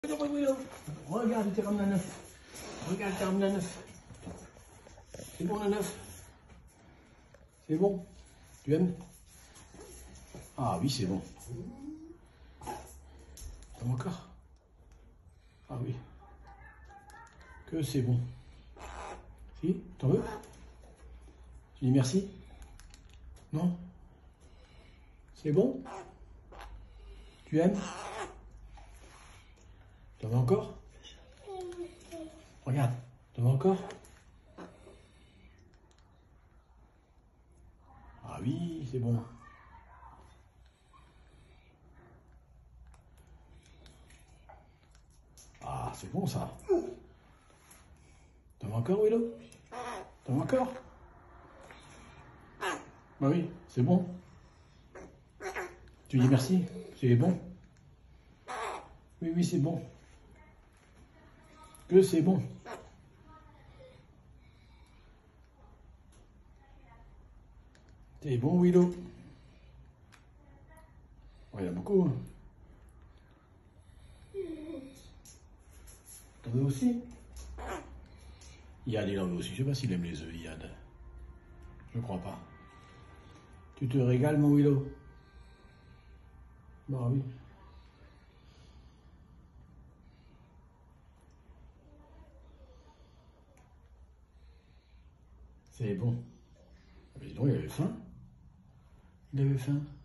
Regarde, il te ramène un neuf. Regarde, il te ramène un neuf. C'est bon, le neuf. C'est bon. Tu aimes? Ah oui, c'est bon. T'aimes encore? Ah oui. Que c'est bon. Si? T'en veux? Tu dis merci? Non? C'est bon? Tu aimes? T'en veux encore? Regarde, t'en veux encore? Ah oui, c'est bon. Ah, c'est bon ça. T'en veux encore, Willow? T'en veux encore? Bah oui, c'est bon. Tu dis merci, c'est bon. Oui, oui, c'est bon. Que c'est bon. C'est bon, Willow. Oh, il y en a beaucoup. Hein. T'en veux aussi? Yad, il en veut aussi. Je sais pas s'il aime les œufs, Yad. Je crois pas. Tu te régales, mon Willow? Bah oui. C'est bon. Mais dis donc, il avait faim. Il avait faim.